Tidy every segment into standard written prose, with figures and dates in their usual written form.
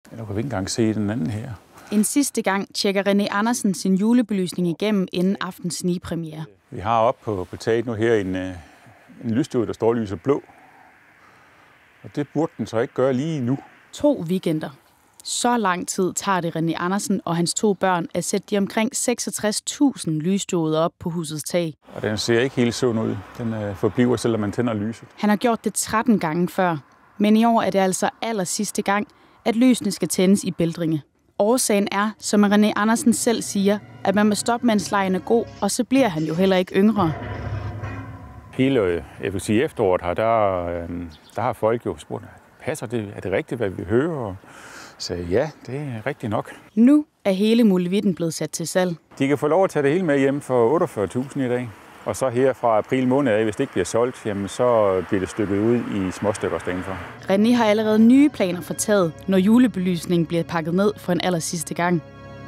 Jeg kan ikke engang se den anden her. En sidste gang tjekker René Andersen sin julebelysning igennem inden aftens snigpremiere. Vi har oppe på taget nu her en lysstue, der står lyset blå. Og det burde den så ikke gøre lige nu. 2 weekender. Så lang tid tager det René Andersen og hans 2 børn at sætte de omkring 66.000 lysstuer op på husets tag. Og den ser ikke helt sund ud. Den forbliver, selvom man tænder lyset. Han har gjort det 13 gange før, men i år er det altså allersidste gang, at lysene skal tændes i Bældringe. Årsagen er, som René Andersen selv siger, at man må stoppe, mens lejen er god, og så bliver han jo heller ikke yngre. Hele efteråret her, der har folk jo spurgt, passer det? Er det rigtigt, hvad vi hører? Og sagde, ja, det er rigtigt nok. Nu er hele muligheden blevet sat til salg. De kan få lov at tage det hele med hjem for 48.000 i dag. Og så her fra april måned af, hvis det ikke bliver solgt, jamen så bliver det stykket ud i småstykker stedenfor. René har allerede nye planer for taget, når julebelysningen bliver pakket ned for en allersidste gang.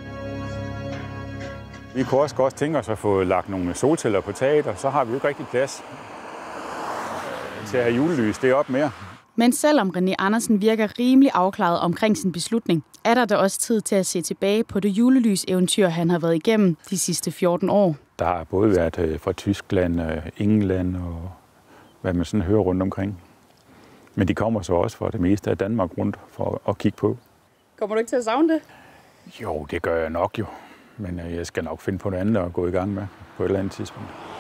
Vi kunne også godt tænke os at få lagt nogle solceller på taget, og så har vi jo ikke rigtig plads til at have julelys deroppe mere. Men selvom René Andersen virker rimelig afklaret omkring sin beslutning, er der da også tid til at se tilbage på det julelyseventyr, han har været igennem de sidste 14 år. Der har både været fra Tyskland, England og hvad man sådan hører rundt omkring. Men de kommer så også fra det meste af Danmark rundt for at kigge på. Kommer du ikke til at savne det? Jo, det gør jeg nok jo. Men jeg skal nok finde på noget andet at gå i gang med på et eller andet tidspunkt.